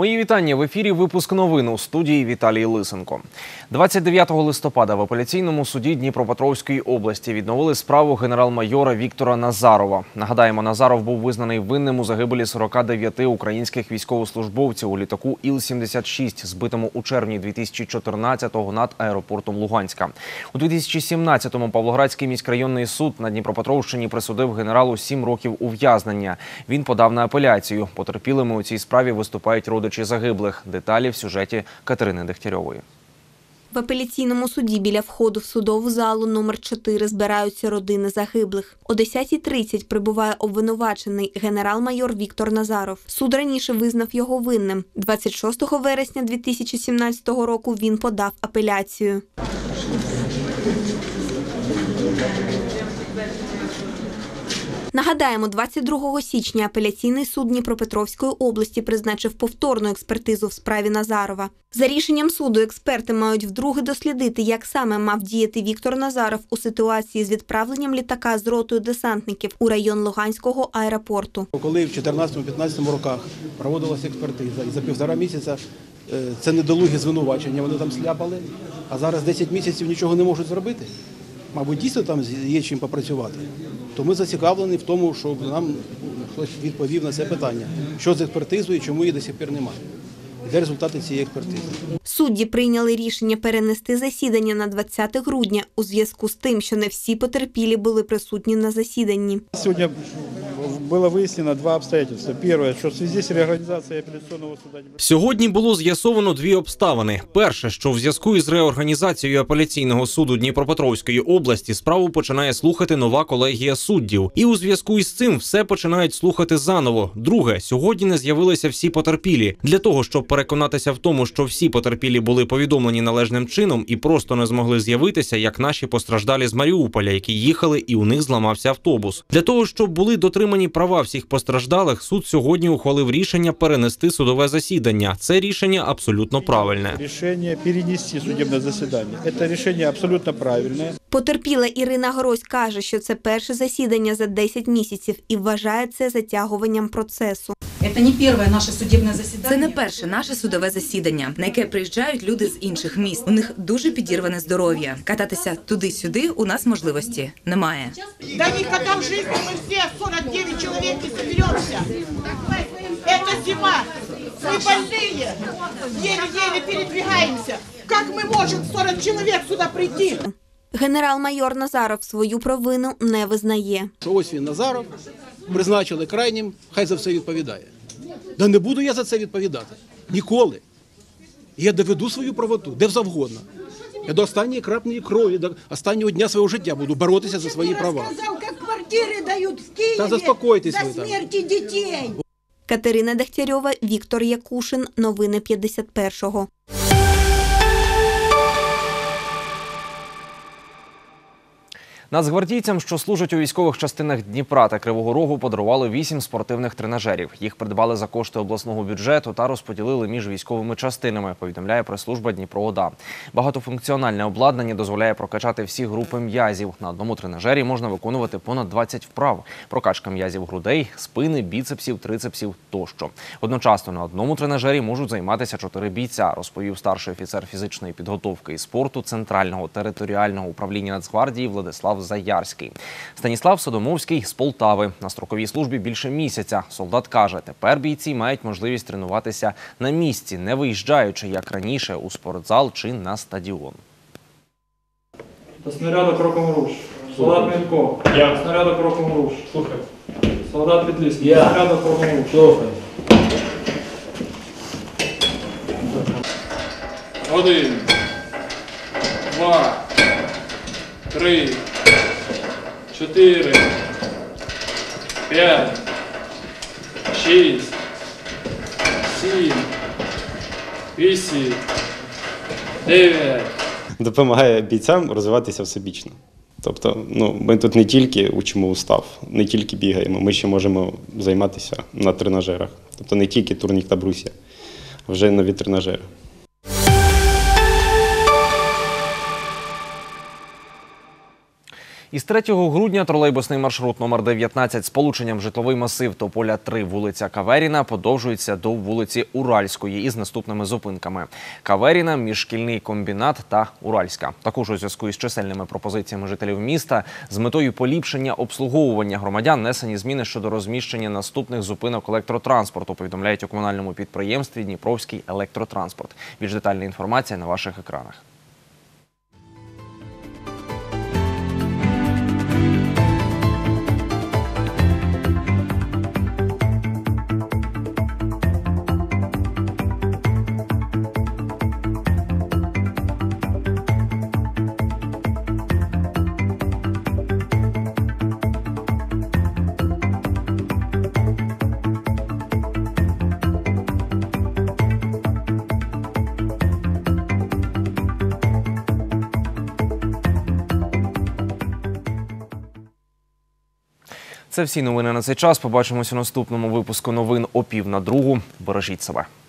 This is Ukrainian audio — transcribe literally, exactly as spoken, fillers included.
Мої вітання. В ефірі випуск новин, у студії Віталій Лисенко. двадцять дев'ятого листопада в апеляційному суді Дніпропетровської області відновили справу генерал-майора Віктора Назарова. Нагадаємо, Назаров був визнаний винним у загибелі сорока дев'яти українських військовослужбовців у літаку Іл сімдесят шість, збитому у червні дві тисячі чотирнадцятого над аеропортом Луганська. У дві тисячі сімнадцятому Павлоградський міськрайонний суд на Дніпропетровщині присудив генералу сім років ув'язнення. Він подав на апеляцію. Потерпілими у цій справі виступають родичі загиблих. Деталі в сюжеті Катерини Дегтярьової. В апеляційному суді біля входу в судову залу номер чотири збираються родини загиблих. О десятій тридцять прибуває обвинувачений генерал-майор Віктор Назаров. Суд раніше визнав його винним. двадцять шостого вересня дві тисячі сімнадцятого року він подав апеляцію. Нагадаємо, двадцять другого січня апеляційний суд Дніпропетровської області призначив повторну експертизу в справі Назарова. За рішенням суду експерти мають вдруге дослідити, як саме мав діяти Віктор Назаров у ситуації з відправленням літака з ротою десантників у район Луганського аеропорту. Коли в чотирнадцятому-п'ятнадцятому роках проводилася експертиза, і за півтора місяця це недолугі звинувачення, вони там сляпали, а зараз десять місяців нічого не можуть зробити. Мабуть, дійсно там є чим попрацювати. То ми зацікавлені в тому, щоб нам хтось відповів на це питання. Що з експертизою і чому її до сих пір немає? Де результати цієї експертизи? Судді прийняли рішення перенести засідання на двадцяте грудня у зв'язку з тим, що не всі потерпілі були присутні на засіданні. Сьогодні було вияснено два обстоятельства. Перше, що в зв'язку з реорганізацією апеляційного суду... Сьогодні було з'ясовано дві обставини. Перше, що в зв'язку із реорганізацією апеляційного суду Дніпропетровської області справу починає слухати нова колегія суддів. І у зв'язку із цим все починають слухати заново. Друге, сьогодні не з'явилися всі потерпілі. Для того, щоб переконатися в тому, що всі потерпілі були повідомлені належним чином і просто не змогли з'явитися, як наші постраждалі з Маріуполя, які їхали і у них зламався автобус. Для того, щоб були дотримані права всіх постраждалих, суд сьогодні ухвалив рішення перенести судове засідання. Це рішення абсолютно правильне. Рішення перенести судове засідання. Це рішення абсолютно правильне. Потерпіла Ірина Грось каже, що це перше засідання за десять місяців і вважає це затягуванням процесу. Це не перше наше судове засідання. Це не перше наше судове засідання, на яке приїжджають люди з інших міст. У них дуже підірване здоров'я. Кататися туди-сюди у нас можливості немає. Да никогда в жизни мы все сорок девять человек не соберемся. Это зима. Мы больные. Еле-еле передвигаемся. Как мы можем сорок человек сюда прийти? Генерал-майор Назаров свою провину не визнає. Ось він, Назаров, призначили крайнім, хай за все відповідає. Да не буду я за це відповідати. Ніколи. Я доведу свою правоту, де завгодно. Я до останньої краплі крові, до останнього дня свого життя буду боротися за свої права. Я сказав, як квартири дають в Києві Та заспокойтесь ви за там. смерті дітей. Катерина Дегтярьова, Віктор Якушин. Новини п'ятдесят першого. Нацгвардійцям, що служать у військових частинах Дніпра та Кривого Рогу, подарували вісім спортивних тренажерів. Їх придбали за кошти обласного бюджету та розподілили між військовими частинами, повідомляє прес-служба Дніпроода. Багатофункціональне обладнання дозволяє прокачати всі групи м'язів. На одному тренажері можна виконувати понад двадцять вправ. Прокачка м'язів грудей, спини, біцепсів, трицепсів тощо. Одночасно на одному тренажері можуть займатися чотири бійця, розповів старший офіцер фізичної підготовки і спорту Центрального територіального управління Нацгвардії Владислав Заярський. Станіслав Содомовський з Полтави. На строковій службі більше місяця. Солдат каже, тепер бійці мають можливість тренуватися на місці, не виїжджаючи, як раніше, у спортзал чи на стадіон. До снаряду кроком руш. Солдат Мінько. Я. Снаряду кроком руш. Слухай. Солдат Підліський. Я. Снаряду кроком руш. Слухай. Один. Два. Три. Чотири, п'ять, шість, сім, вісім, дев'ять. Допомагає бійцям розвиватися всебічно. Тобто, ну, ми тут не тільки учимо устав, не тільки бігаємо, ми ще можемо займатися на тренажерах. Тобто не тільки турнік та брусья, а вже нові тренажери. Із третього грудня тролейбусний маршрут номер дев'ятнадцять з полученням житловий масив Тополя три, вулиця Каверіна подовжується до вулиці Уральської із наступними зупинками. Каверіна, Міжшкільний комбінат та Уральська. Також у зв'язку із чисельними пропозиціями жителів міста з метою поліпшення обслуговування громадян несені зміни щодо розміщення наступних зупинок електротранспорту, повідомляють у комунальному підприємстві «Дніпровський електротранспорт». Більш детальна інформація на ваших екранах. Це всі новини на цей час. Побачимося у наступному випуску новин о пів на другу. Бережіть себе.